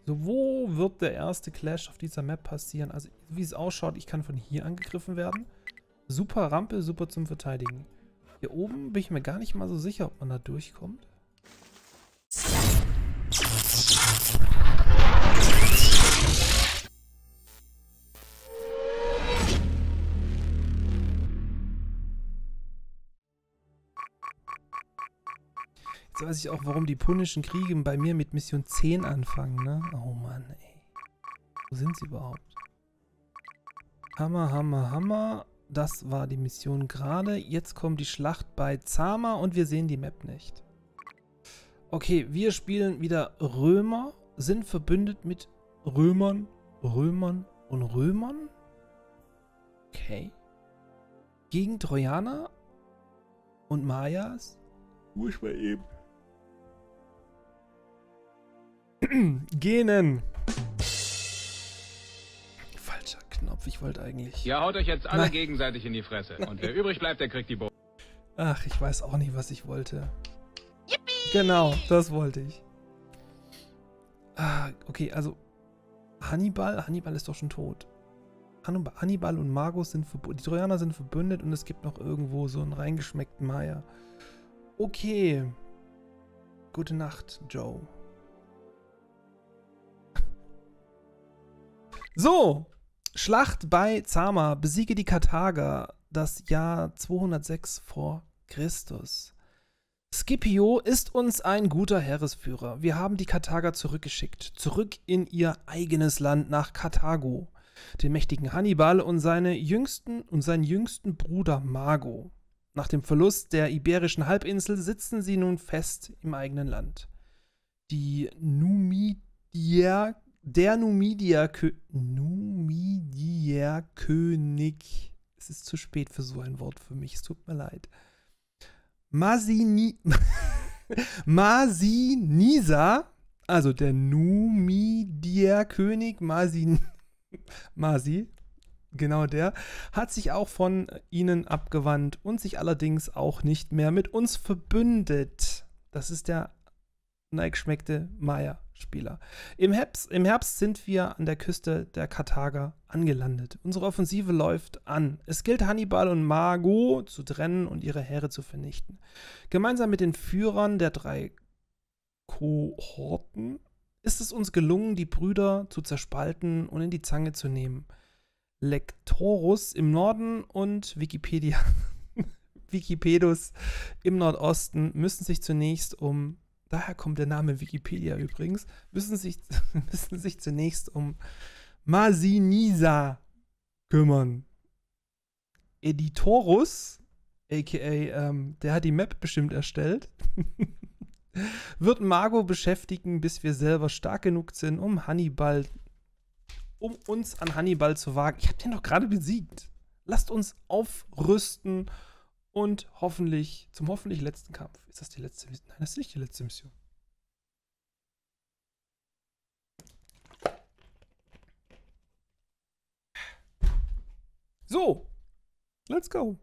So, wo wird der erste Clash auf dieser Map passieren? Also, wie es ausschaut, ich kann von hier angegriffen werden. Super Rampe, super zum Verteidigen. Hier oben bin ich mir gar nicht mal so sicher, ob man da durchkommt. Jetzt weiß ich auch, warum die punischen Kriege bei mir mit Mission 10 anfangen, ne? Oh Mann, ey. Wo sind sie überhaupt? Hammer, Hammer, Hammer. Das war die Mission gerade. Jetzt kommt die Schlacht bei Zama und wir sehen die Map nicht. Okay, wir spielen wieder Römer, sind verbündet mit Römern und Römern. Okay. Gegen Trojaner und Mayas. Wo ich mal eben. Genen. Falscher Knopf, ich wollte eigentlich... Ihr haut euch jetzt alle gegenseitig in die Fresse. Nein. Und wer übrig bleibt, der kriegt die Bo... Ach, ich weiß auch nicht, was ich wollte. Yippie! Genau, das wollte ich. Ah, okay, also Hannibal ist doch schon tot. Hannibal und Magus sind verbündet. Die Trojaner sind verbündet und es gibt noch irgendwo so einen reingeschmeckten Maya. Okay. Gute Nacht, Joe. So, Schlacht bei Zama. Besiege die Karthager. Das Jahr 206 vor Christus. Scipio ist uns ein guter Heeresführer. Wir haben die Karthager zurückgeschickt. Zurück in ihr eigenes Land nach Karthago. Den mächtigen Hannibal und seinen jüngsten Bruder Mago. Nach dem Verlust der iberischen Halbinsel sitzen sie nun fest im eigenen Land. Der Numidier-König. Es ist zu spät für so ein Wort für mich, es tut mir leid. Masinisa, also der Numidier-König Masi, genau der, hat sich auch von ihnen abgewandt und sich allerdings auch nicht mehr mit uns verbündet. Das ist der neigeschmeckte Maya-Spieler. Im Herbst sind wir an der Küste der Karthager angelandet. Unsere Offensive läuft an. Es gilt, Hannibal und Mago zu trennen und ihre Heere zu vernichten. Gemeinsam mit den Führern der 3 Kohorten ist es uns gelungen, die Brüder zu zerspalten und in die Zange zu nehmen. Lectorus im Norden und Wikipedus im Nordosten müssen sich zunächst daher kommt der Name Wikipedia übrigens, müssen sich zunächst um Masinisa kümmern. Editorus, a.k.a. Der hat die Map bestimmt erstellt, wird Mago beschäftigen, bis wir selber stark genug sind, um uns an Hannibal zu wagen. Ich habe den doch gerade besiegt. Lasst uns aufrüsten und hoffentlich letzten Kampf. Ist das die letzte Mission? Nein, das ist nicht die letzte Mission. So, let's go.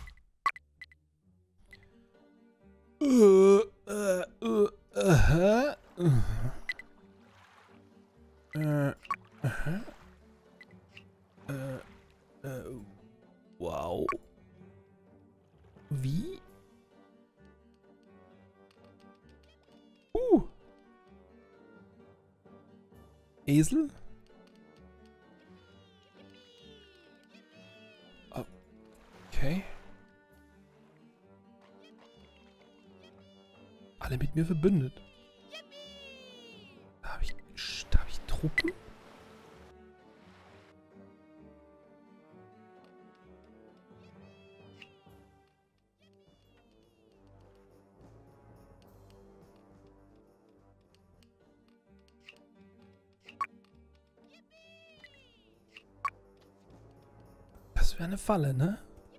Wow. Wie? Esel? Okay. Alle mit mir verbündet. Da hab ich Truppen? Das wäre eine Falle, ne?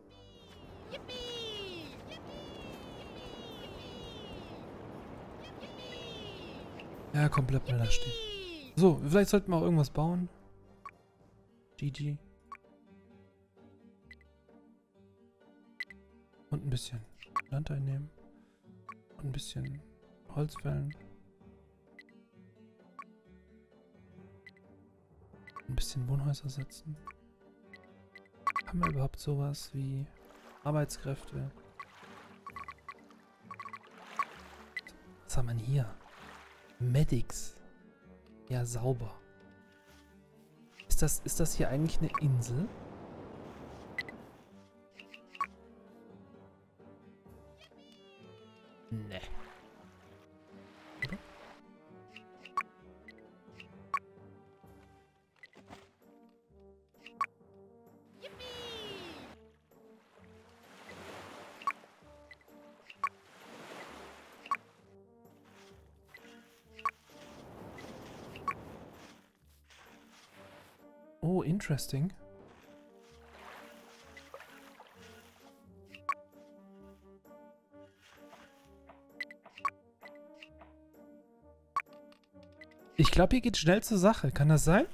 Ja, komm, bleib mal da stehen. So, vielleicht sollten wir auch irgendwas bauen. GG. Und ein bisschen Land einnehmen. Und ein bisschen Holz fällen. Ein bisschen Wohnhäuser setzen. Haben wir überhaupt sowas wie Arbeitskräfte? Was haben wir denn hier? Medics. Ja, sauber. Ist das hier eigentlich eine Insel? Nee. Oder? Oh, interesting. Ich glaube, hier geht schnell zur Sache. Kann das sein?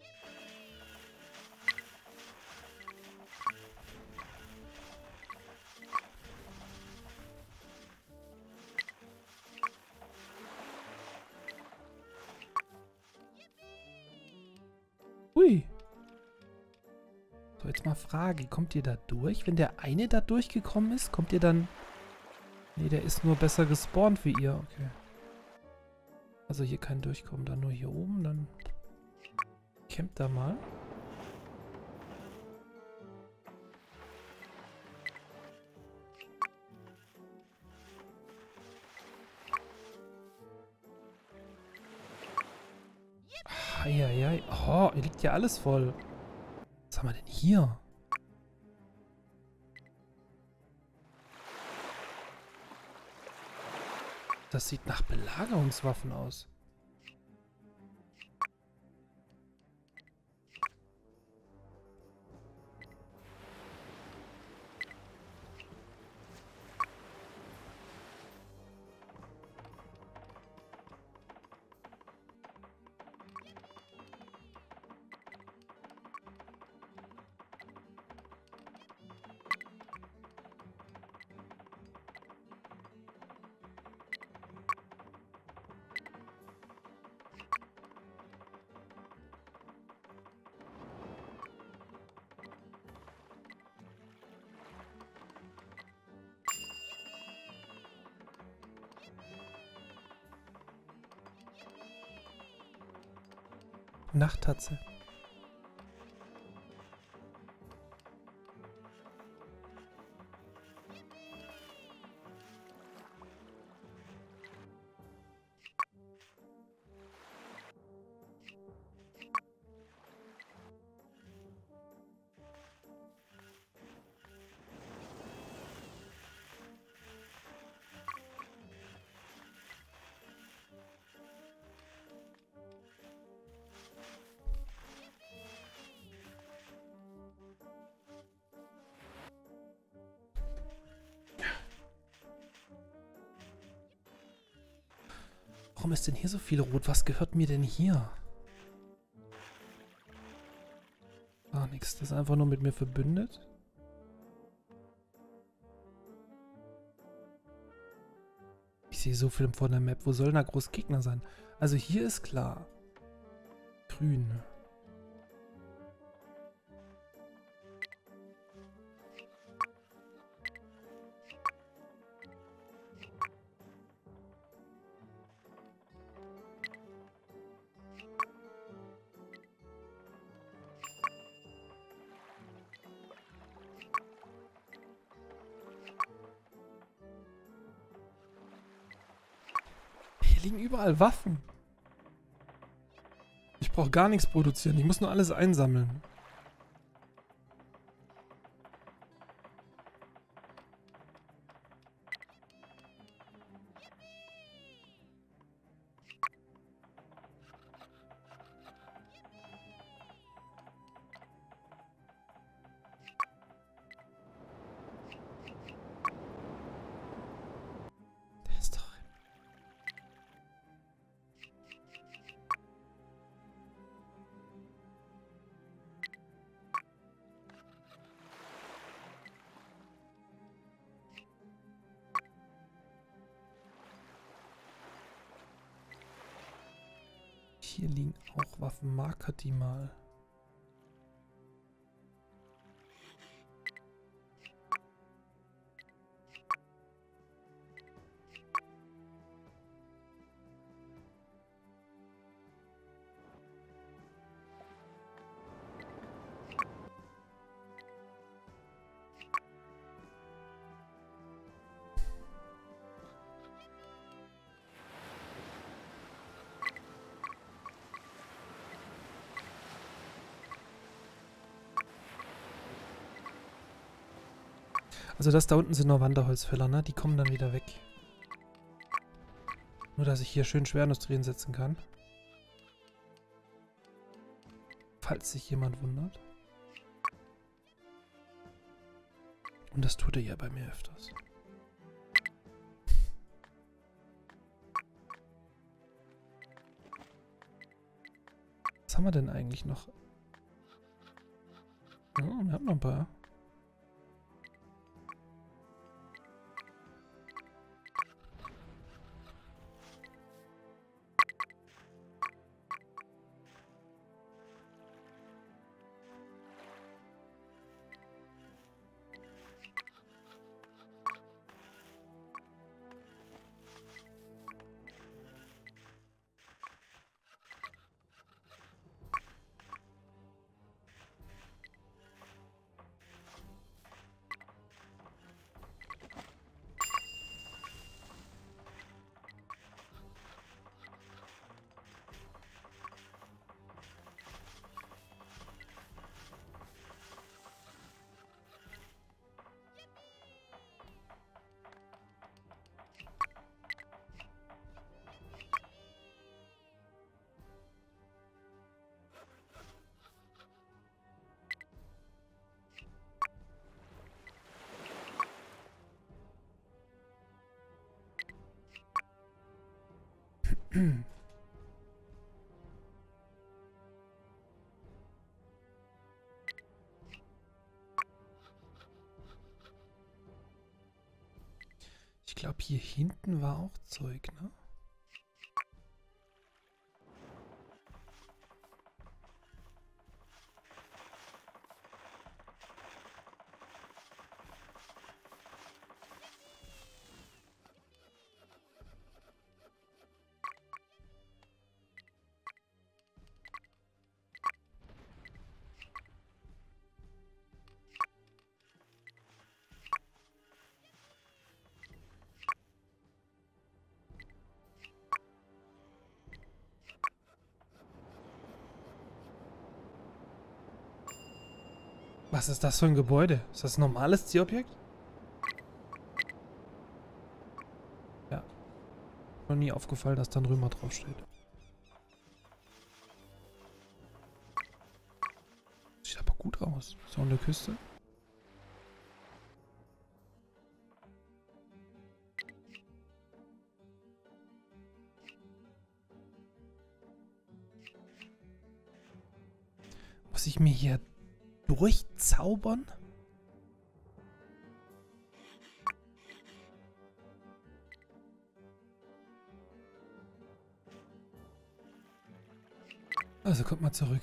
Ui. So, jetzt mal Frage. Kommt ihr da durch? Wenn der eine da durchgekommen ist, kommt ihr dann... Nee, der ist nur besser gespawnt wie ihr. Okay. Also hier kein Durchkommen. Dann nur hier oben. Dann campt da mal. Eieiei. Oh, hier liegt ja alles voll. Was haben wir denn hier? Das sieht nach Belagerungswaffen aus. Nachttatze. Warum ist denn hier so viel Rot? Was gehört mir denn hier? Gar nichts. Das ist einfach nur mit mir verbündet. Ich sehe so viel von der Map. Wo sollen da groß Gegner sein? Also hier ist klar. Grün. Hier liegen überall Waffen. Ich brauche gar nichts produzieren. Ich muss nur alles einsammeln. Der ist doch... Hier liegen auch Waffen. Marker die mal. Also das da unten sind noch Wanderholzfäller, ne? Die kommen dann wieder weg. Nur, dass ich hier schön Schwerindustrie hinsetzen kann. Falls sich jemand wundert. Und das tut er ja bei mir öfters. Was haben wir denn eigentlich noch? Oh, wir haben noch ein paar. Ich glaube, hier hinten war auch Zeug, ne? Was ist das für ein Gebäude? Ist das ein normales Zielobjekt? Ja. Noch nie aufgefallen, dass da ein Römer draufsteht. Sieht aber gut aus. So an der Küste. Muss ich mir hier durchzaubern? Also kommt mal zurück.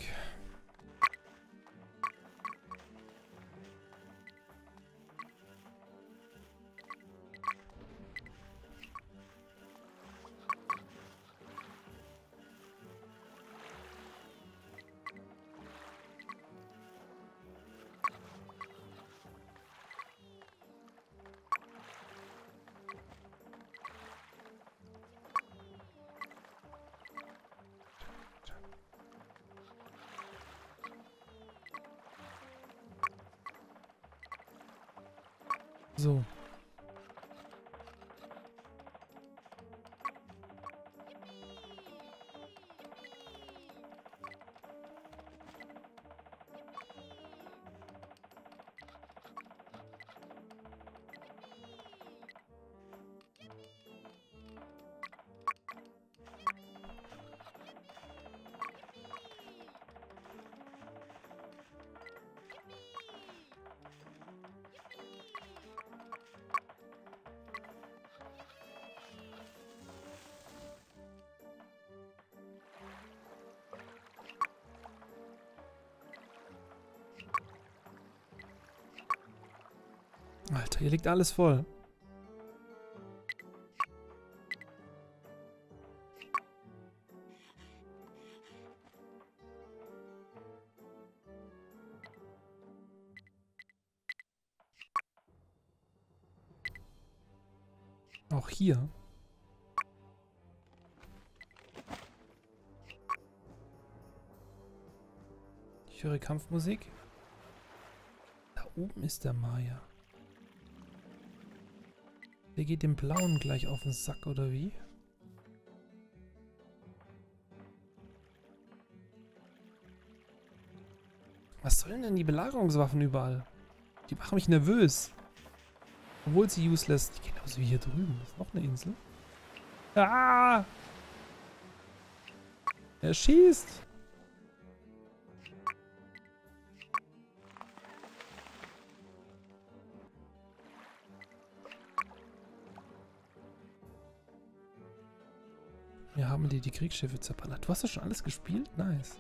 So. Alter, hier liegt alles voll. Auch hier. Ich höre Kampfmusik. Da oben ist der Maya. Der geht dem Blauen gleich auf den Sack, oder wie? Was sollen denn die Belagerungswaffen überall? Die machen mich nervös. Obwohl sie useless. Die genauso wie hier drüben. Das ist noch eine Insel. Ah! Er schießt! Wir haben die Kriegsschiffe zerballert. Du hast das schon alles gespielt? Nice.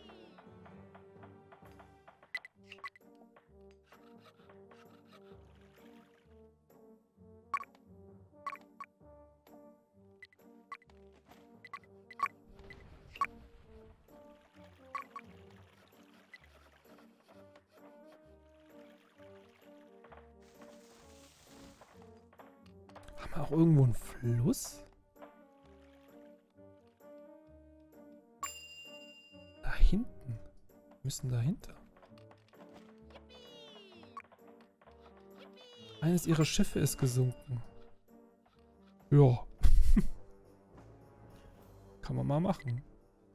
Haben wir auch irgendwo einen Fluss? Da hinten. Wir müssen dahinter. Eines ihrer Schiffe ist gesunken. Ja. Kann man mal machen.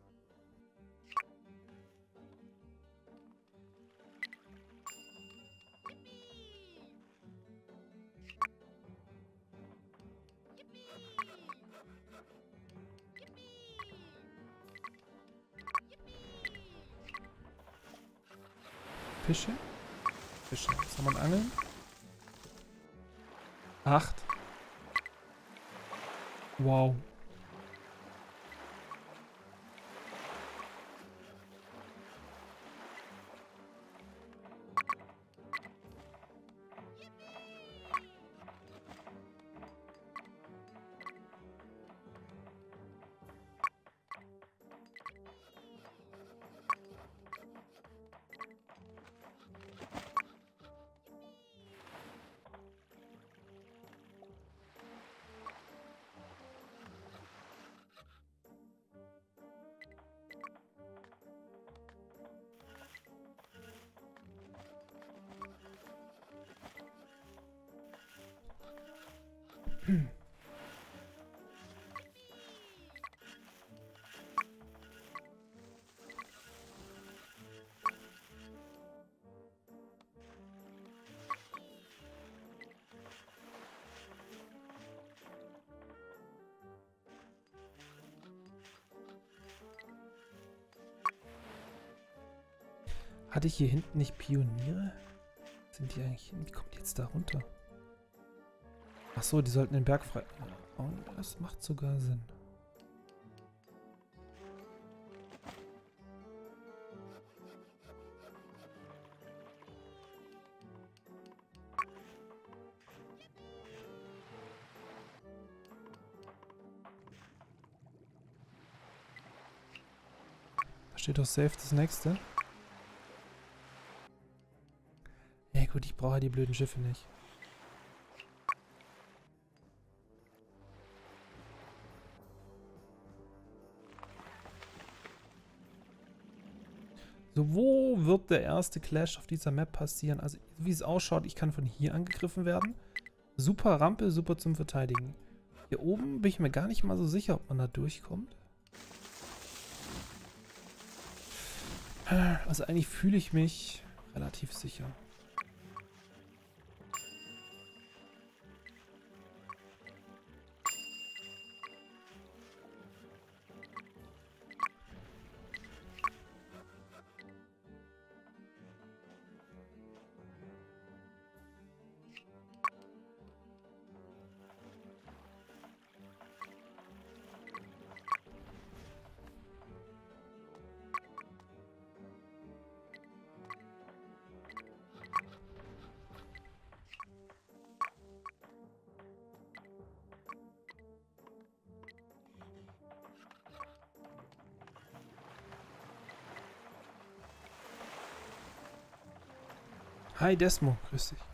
Fische? Fische. Soll man angeln? 8. Wow. Hatte ich hier hinten nicht Pioniere? Sind die eigentlich... Wie kommt die jetzt da runter? Ach so, die sollten den Berg frei... Oh, das macht sogar Sinn. Da steht doch safe das nächste. Ja gut, ich brauche die blöden Schiffe nicht. So, wo wird der erste Clash auf dieser Map passieren? Also, wie es ausschaut, ich kann von hier angegriffen werden. Super Rampe, super zum Verteidigen. Hier oben bin ich mir gar nicht mal so sicher, ob man da durchkommt. Also eigentlich fühle ich mich relativ sicher. Hi Desmo, grüß dich.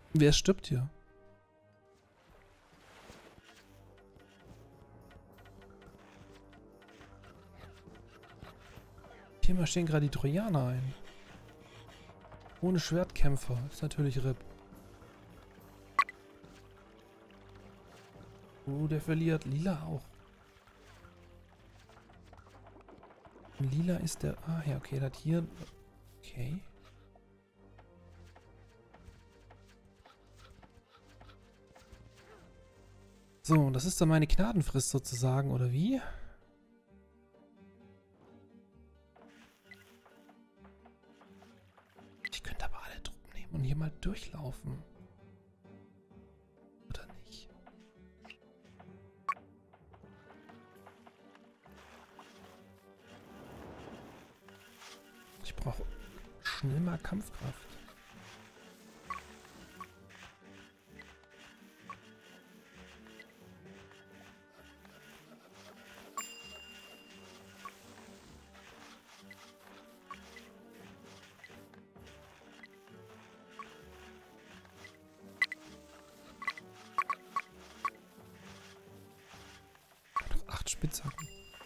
Wer stirbt hier? Hier marschieren gerade die Trojaner ein. Ohne Schwertkämpfer. Ist natürlich RIP. Der verliert. Lila auch. Lila ist der... Ah ja, okay, das hier... Okay. So, das ist dann meine Gnadenfrist sozusagen, oder wie? Ich könnte aber alle Truppen nehmen und hier mal durchlaufen. Oder nicht? Ich brauche schnell mal Kampfkraft. Spitzhacken.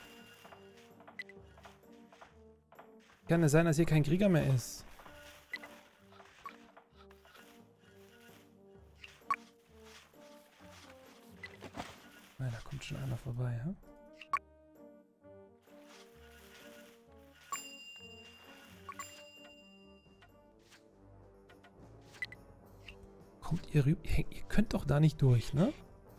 Kann es sein, dass hier kein Krieger mehr ist? Na, da kommt schon einer vorbei, hä? Kommt ihr rüber? Ihr könnt doch da nicht durch, ne?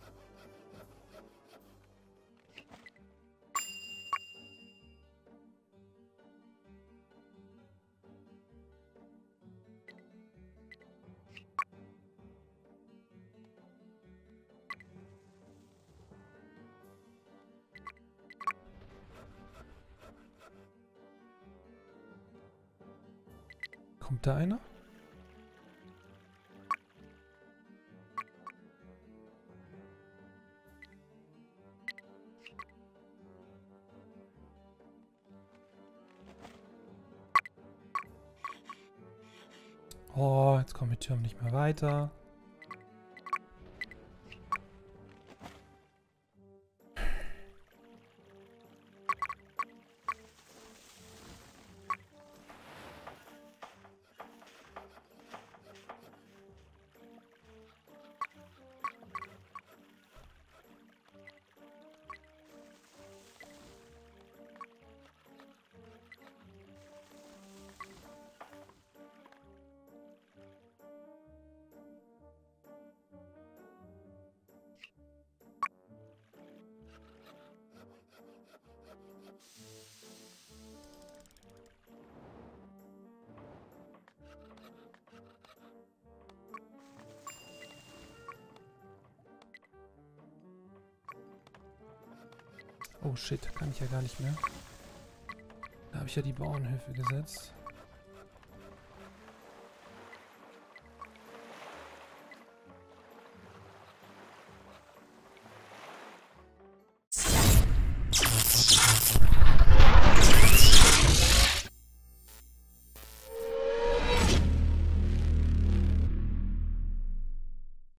Kommt da einer? Oh, jetzt kommen die Türme nicht mehr weiter. Oh shit, kann ich ja gar nicht mehr. Da habe ich ja die Bauernhöfe gesetzt.